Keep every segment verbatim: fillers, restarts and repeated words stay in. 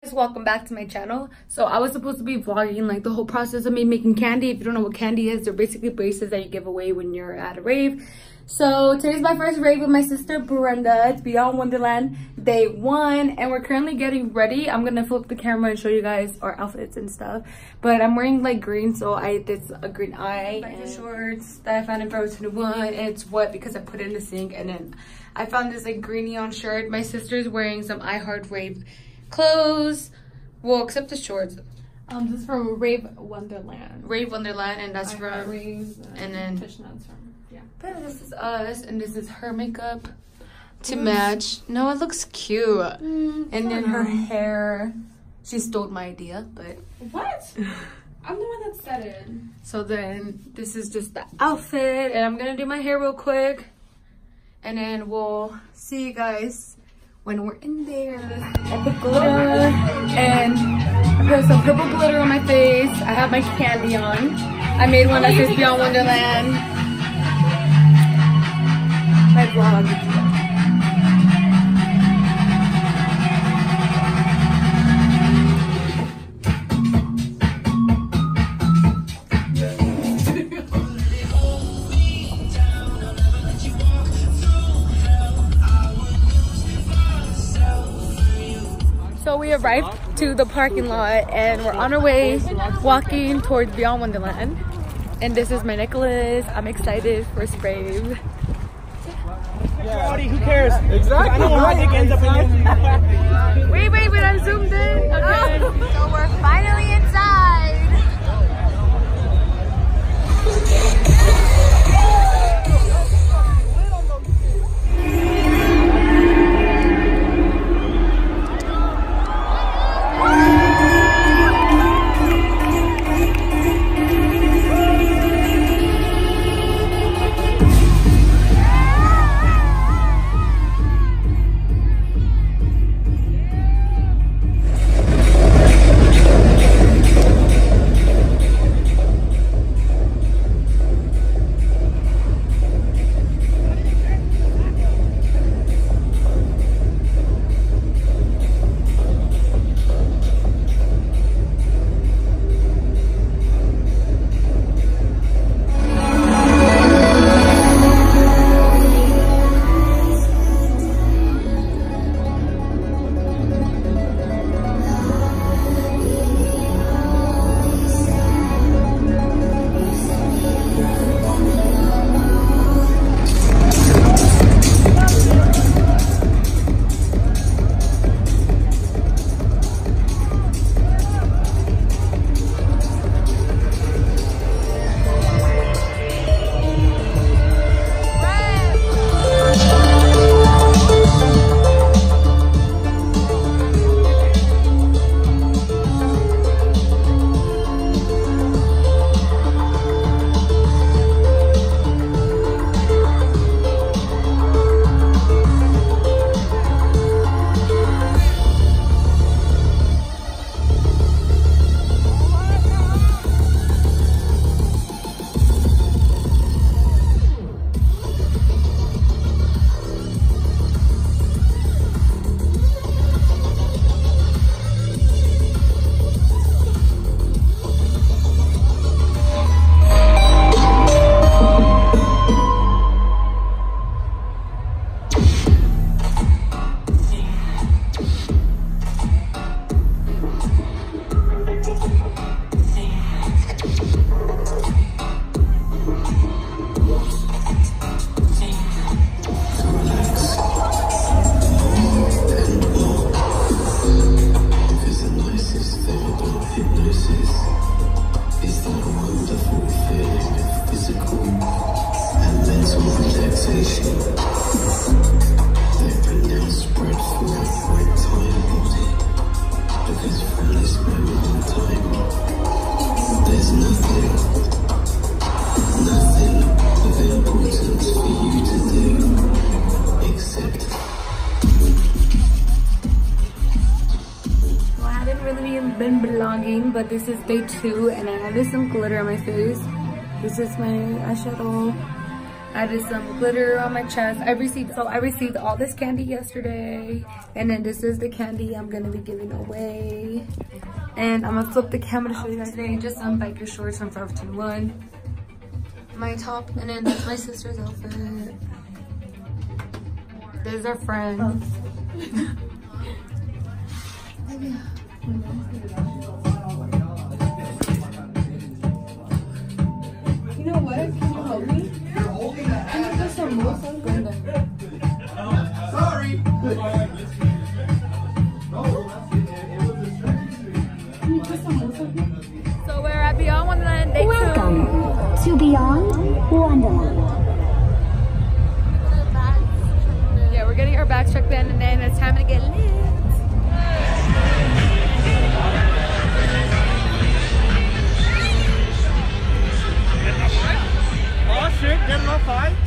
Welcome back to my channel. So I was supposed to be vlogging like the whole process of me making candy. If you don't know what candy is, they're basically bracelets that you give away when you're at a rave. So today's my first rave with my sister Brenda. It's Beyond Wonderland day one, and we're currently getting ready. I'm gonna flip the camera and show you guys our outfits and stuff, but I'm wearing like green, so I did a green eye and the shorts that I found in Forever twenty-one, and it's wet because I put it in the sink. And then I found this like green neon shirt. My sister's wearing some I Heart Rave clothes, well, except the shorts. Um, this is from Rave Wonderland. Rave Wonderland, and that's I from Rave, uh, and then fishnets from yeah. But this is us, and this is her makeup to match. No, it looks cute. Mm, and then her hair. She stole my idea, but what? I'm the one that said it. So then this is just the outfit, and I'm gonna do my hair real quick, and then we'll see you guys when we're in there. I put glitter and I put some purple glitter on my face. I have my candy on. I made one that says Beyond Wonderland. My vlog. So we arrived to the parking lot and we're on our way walking towards Beyond Wonderland. And this is my necklace. I'm excited for Sprave. Yeah. Who cares? Exactly. I don't know why ends up in Wait, wait, wait, I'm zoomed in. Okay. So we're finally inside. Been vlogging, but this is day two and I have some glitter on my face. This is my eyeshadow Added some glitter on my chest. I received so I received all this candy yesterday, and then this is the candy I'm gonna be giving away. And I'm gonna flip the camera to show you guys today. Just some biker shorts from Forever twenty-one. My top, and then that's my sister's outfit. There's our friend. You know what? Can you help me? Can you put some more on Brenda? Sorry. Can you put some more on? So we're at Beyond Wonderland Day Welcome two. to Beyond Wonderland. Yeah, we're getting our bags checked in, and then it's time to get lit. Oh shit, get enough high.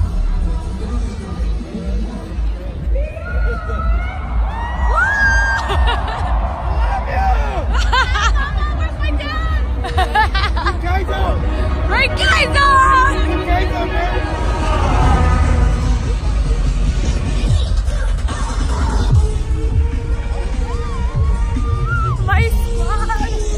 Great guys my spot.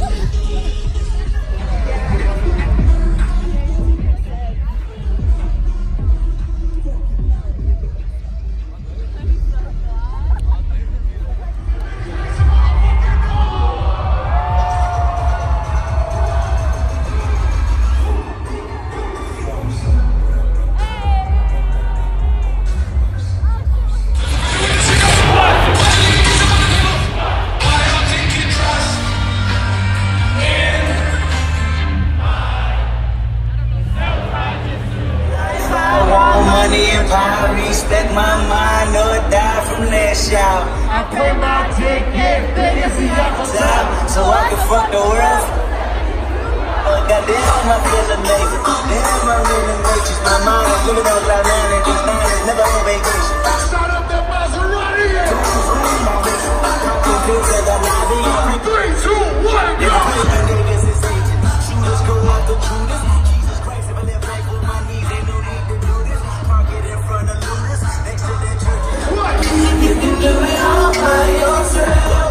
Respect my mind or die from last shout. I pay my ticket, niggas see at the top. So I can fuck the world. Oh, goddamn, my feeling nigga. Damn, my really matrix. My mind is living on cloud nine and these nine is never on vacation. I start up that Maserati. Three, two, one, go. Niggas is aging. Shooters go off the Judas. Jesus Christ, if I live life with my knees, ain't no need to do this. Park it in front of Ludas, next to that church. What? You can do it all by yourself.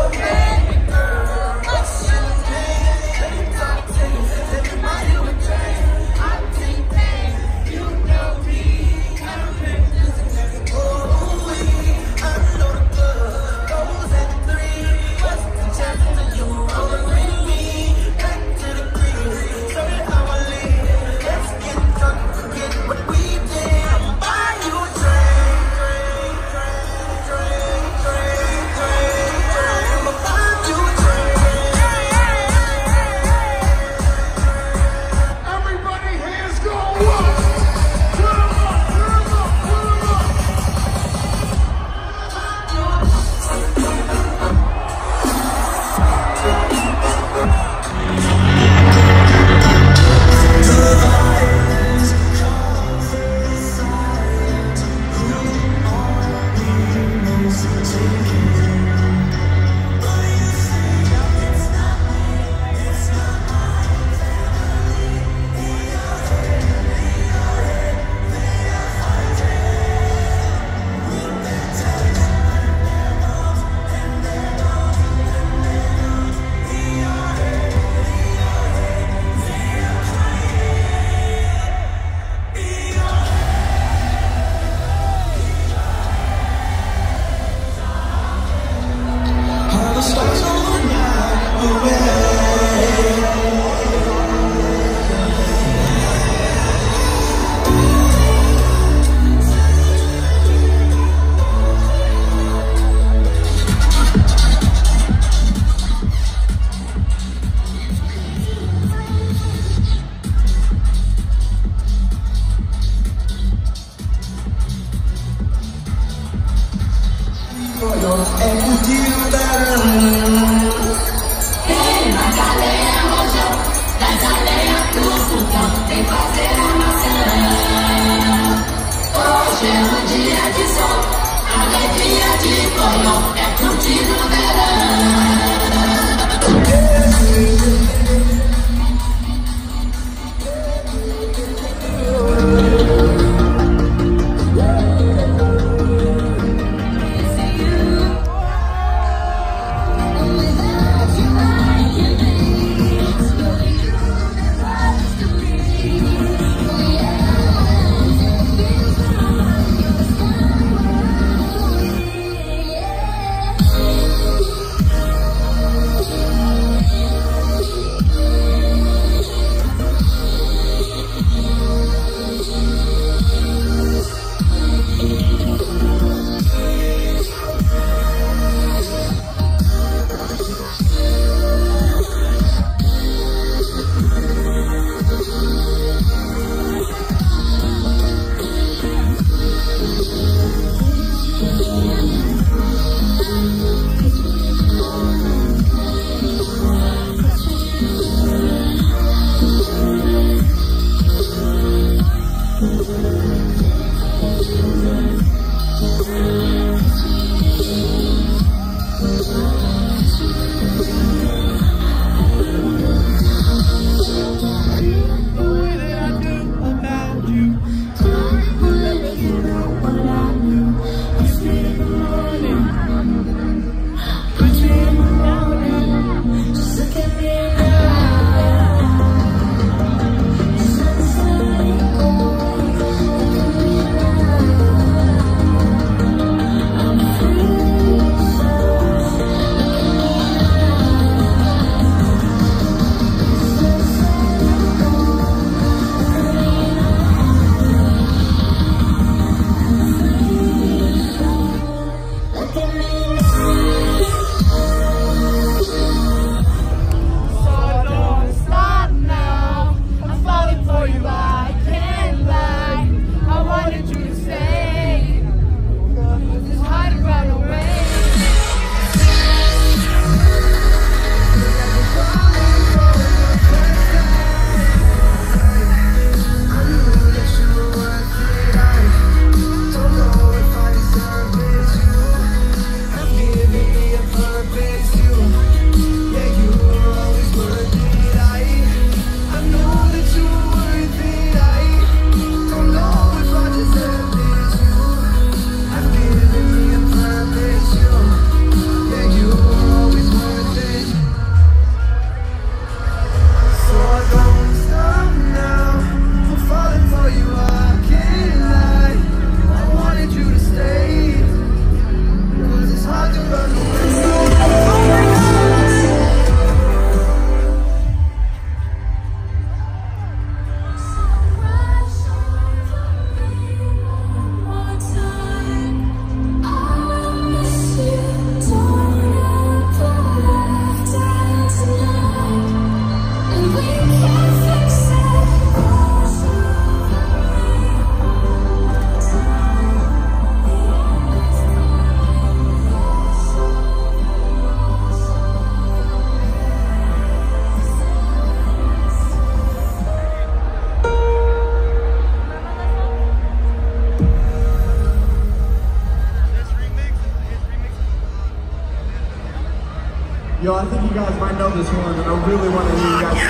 Yo, I think you guys might know this one, and I really want to hear you guys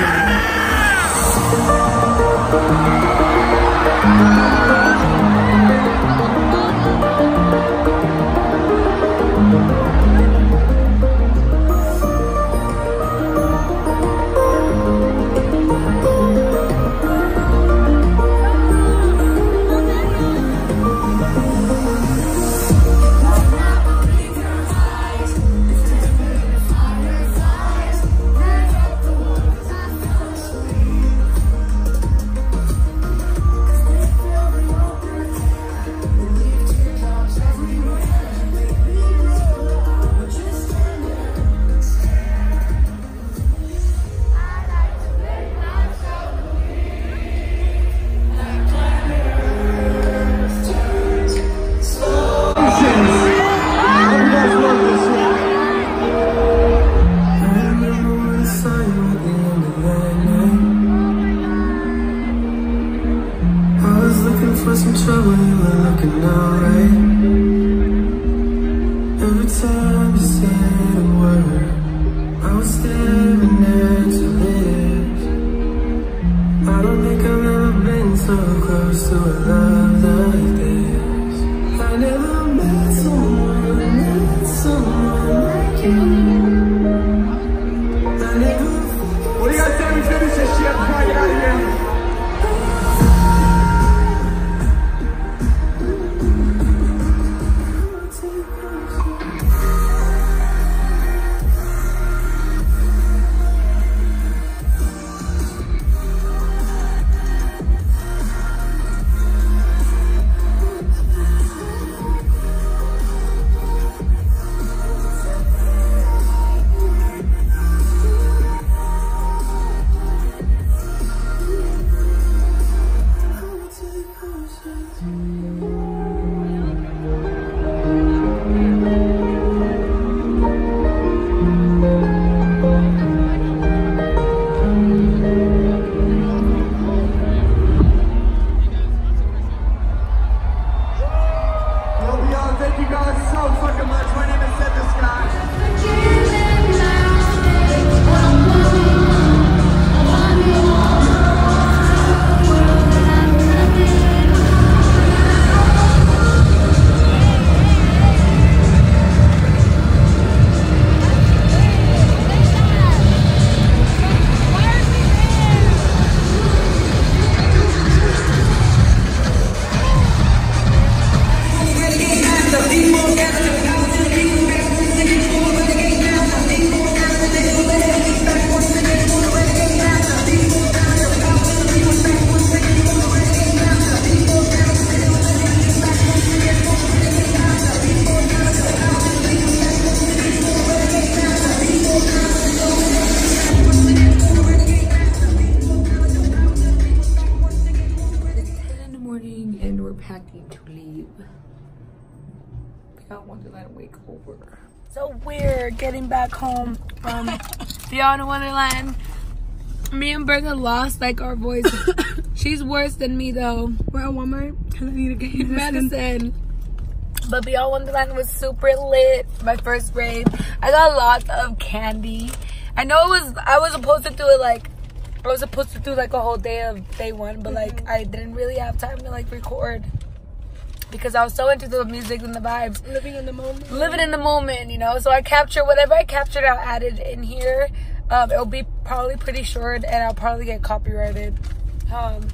for some trouble, you were looking alright. Every time you said a word, I was staring at your lips. I don't think I've ever been so close to a love like this. I never met someone, met someone like you. I never. What do you guys say we finish this shit before I get out of here? Packing to leave. Beyond Wonderland wake over. So we're getting back home from Beyond Wonderland. Me and Bertha lost like our voice. She's worse than me though. We're at Walmart because I need to get medicine. medicine. But Beyond Wonderland was super lit. My first rave. I got lots of candy. I know it was I was supposed to do it like I was supposed to do like a whole day of day one, but like mm-hmm. I didn't really have time to like record because I was so into the music and the vibes. Living in the moment. Living in the moment, you know. So I captured whatever I captured, I'll add it in here. Um, it'll be probably pretty short and I'll probably get copyrighted. Um,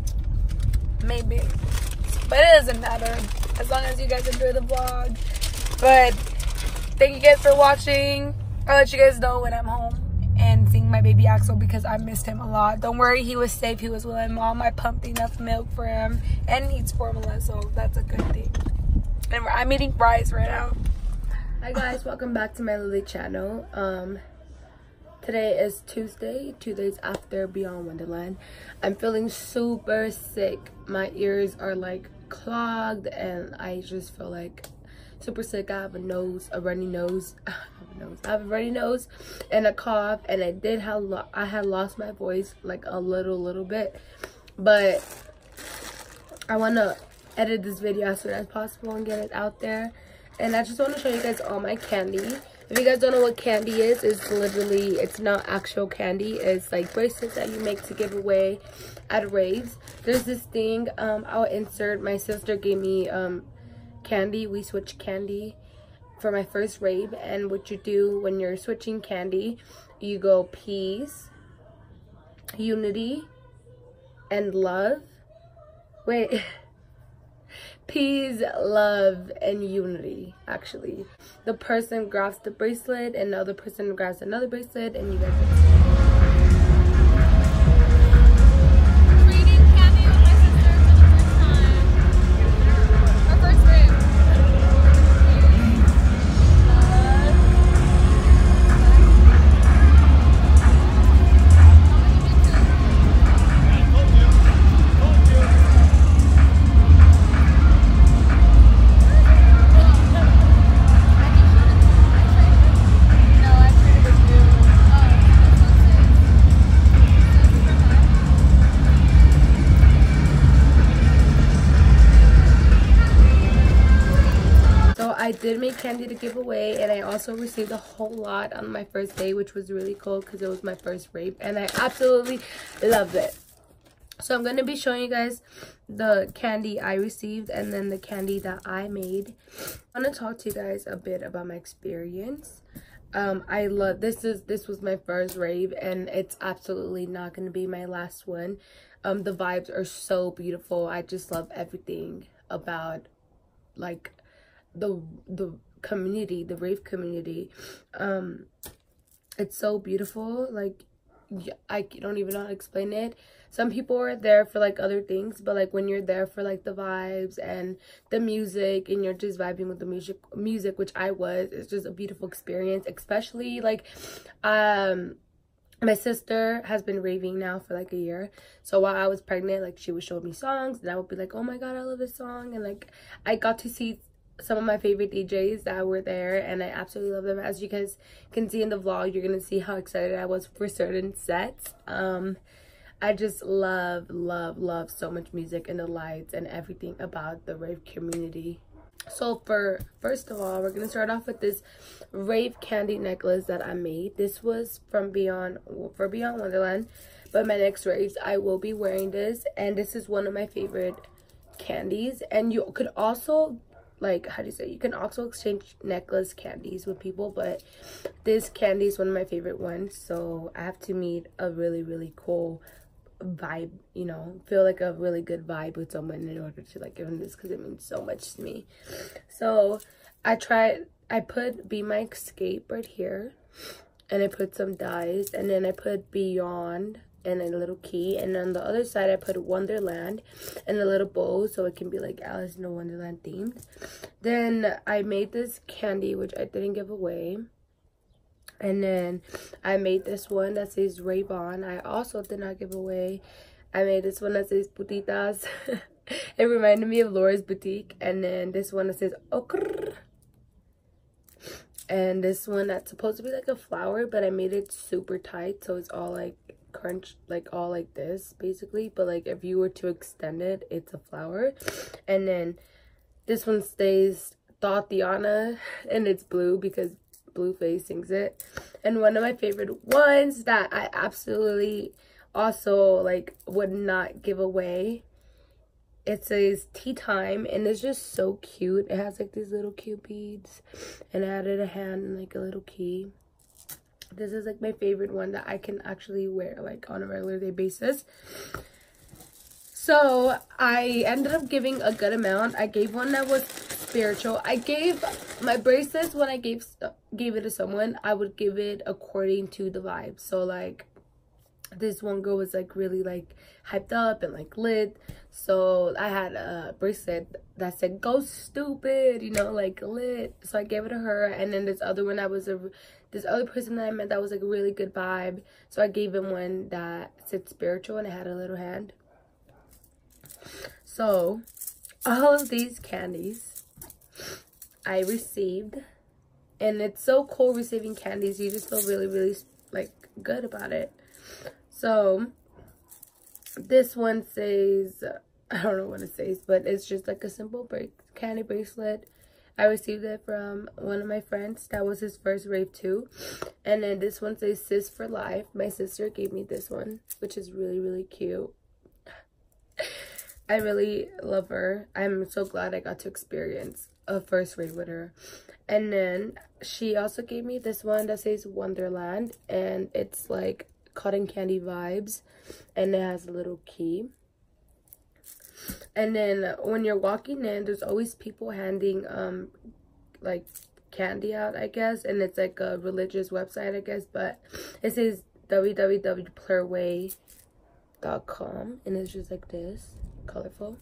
maybe. But it doesn't matter as long as you guys enjoy the vlog. But thank you guys for watching. I'll let you guys know when I'm home and seeing my baby Axel because I missed him a lot. Don't worry, he was safe. He was with my mom. I pumped enough milk for him and he eats formula, so that's a good thing. And I'm eating fries right now. Hi guys, welcome back to my Lily channel. Um, today is Tuesday, two days after Beyond Wonderland. I'm feeling super sick. My ears are like clogged and I just feel like super sick. I have a nose, a runny nose. Nose. I have a runny nose and a cough, and I did have lo I had lost my voice like a little little bit, but I want to edit this video as soon as possible and get it out there. And I just want to show you guys all my candy. If you guys don't know what candy is, it's literally, it's not actual candy. It's like bracelets that you make to give away at raves. There's this thing, um, I'll insert, my sister gave me um, candy. We switched candy for my first rave. And what you do when you're switching candy, you go peace, unity, and love. Wait. Peace, love, and unity. Actually, the person grabs the bracelet and the other person grabs another bracelet, and you guys reading candy with my sister for the first time. Our first rave. I did make candy to give away, and I also received a whole lot on my first day, which was really cool because it was my first rave, and I absolutely loved it. So I'm going to be showing you guys the candy I received and then the candy that I made. I want to talk to you guys a bit about my experience. Um, I love this is this was my first rave, and it's absolutely not going to be my last one. Um, the vibes are so beautiful. I just love everything about like the the community, the rave community. Um it's so beautiful. Like, I don't even know how to explain it. Some people are there for like other things, but like when you're there for like the vibes and the music, and you're just vibing with the music music which I was, it's just a beautiful experience. Especially like um my sister has been raving now for like a year. So while I was pregnant, like she would show me songs, and I would be like, oh my god, I love this song. And like I got to see some of my favorite D Js that were there, and I absolutely love them. As you guys can see in the vlog, you're gonna see how excited I was for certain sets. um I just love love love so much music and the lights and everything about the rave community. So for first of all, we're gonna start off with this rave candy necklace that I made. This was from beyond for Beyond Wonderland, but my next raves I will be wearing this, and this is one of my favorite candies. And you could also, like, how do you say, you can also exchange necklace candies with people, but this candy is one of my favorite ones. So I have to meet a really really cool vibe, you know, feel like a really good vibe with someone in order to like give them this, because it means so much to me. So I tried, I put Be My Escape right here, and I put some dies, and then I put Beyond and a little key, and on the other side I put Wonderland and a little bow, so it can be like Alice in the Wonderland themed. Then I made this candy, which I didn't give away, and then I made this one that says Rave On. I also did not give away. I made this one that says Putitas. It reminded me of Laura's Boutique. And then this one that says Okr. And this one that's supposed to be like a flower, but I made it super tight, so it's all like crunch, like all like this basically, but like if you were to extend it, it's a flower. And then this one stays Tatiana, and it's blue because Blueface sings it. And one of my favorite ones that I absolutely also like would not give away, it says Tea Time, and it's just so cute. It has like these little cute beads, and I added a hand and like a little key. This is like my favorite one that I can actually wear like on a regular day basis. So I ended up giving a good amount. I gave one that was spiritual. I gave my bracelets, when I gave gave it to someone, I would give it according to the vibe. So like this one girl was like really like hyped up and like lit, so I had a bracelet that said go stupid, you know, like lit, so I gave it to her. And then this other one, that was a this other person that I met that was like a really good vibe, so I gave him one that said spiritual and it had a little hand. So all of these candies I received, and it's so cool receiving candies. You just feel really really like good about it. So this one says, I don't know what it says, but it's just like a simple break candy bracelet. I received it from one of my friends. That was his first rave too. And then this one says Sis for Life. My sister gave me this one, which is really, really cute. I really love her. I'm so glad I got to experience a first rave with her. And then she also gave me this one that says Wonderland. And it's like cotton candy vibes. And it has a little key. And then when you're walking in, there's always people handing um like candy out, I guess, and it's like a religious website, I guess, but it says w w w dot plurway dot com, and it's just like this, colorful.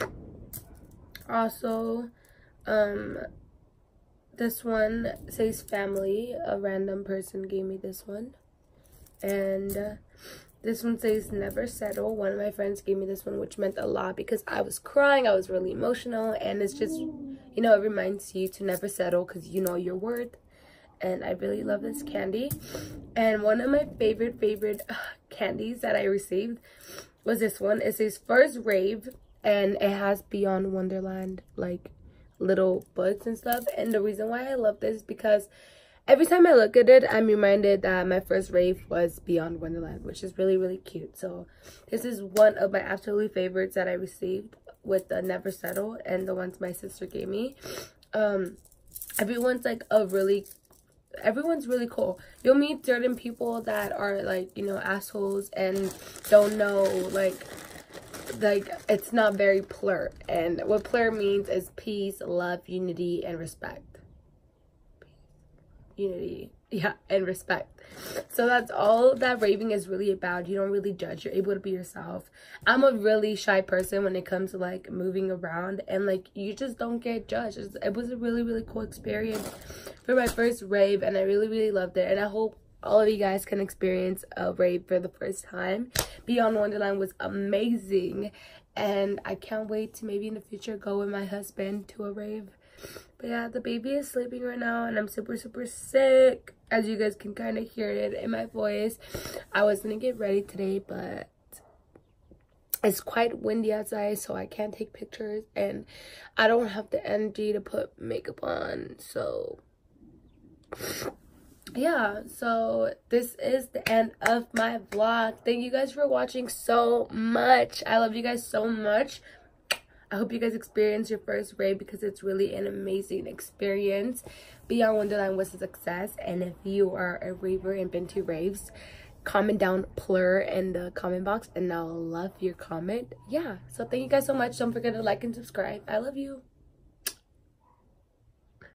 Also, um this one says family. A random person gave me this one. And uh, this one says never settle. One of my friends gave me this one, which meant a lot because I was crying. I was really emotional. And it's just, you know, it reminds you to never settle because you know your worth. And I really love this candy. And one of my favorite, favorite uh, candies that I received was this one. It says First Rave. And it has Beyond Wonderland, like, little books and stuff. And the reason why I love this is because every time I look at it, I'm reminded that my first rave was Beyond Wonderland, which is really, really cute. So this is one of my absolute favorites that I received with the Never Settle and the ones my sister gave me. Um, everyone's like a really, everyone's really cool. You'll meet certain people that are like, you know, assholes and don't know, like, like it's not very plur. And what plur means is peace, love, unity, and respect. Unity, yeah, and respect. So that's all that raving is really about. You don't really judge. You're able to be yourself. I'm a really shy person when it comes to like moving around, and like you just don't get judged. It was a really, really cool experience for my first rave, and I really, really loved it. And I hope all of you guys can experience a rave for the first time. Beyond Wonderland was amazing, and I can't wait to maybe in the future go with my husband to a rave. But yeah, the baby is sleeping right now, and I'm super, super sick. As you guys can kind of hear it in my voice. I was going to get ready today, but it's quite windy outside, so I can't take pictures. And I don't have the energy to put makeup on, so yeah, so this is the end of my vlog. Thank you guys for watching so much. I love you guys so much. I hope you guys experience your first rave because it's really an amazing experience. Beyond Wonderland was a success, and if you are a raver and been to raves, comment down plur in the comment box and I'll love your comment. Yeah, so thank you guys so much. Don't forget to like and subscribe. I love you.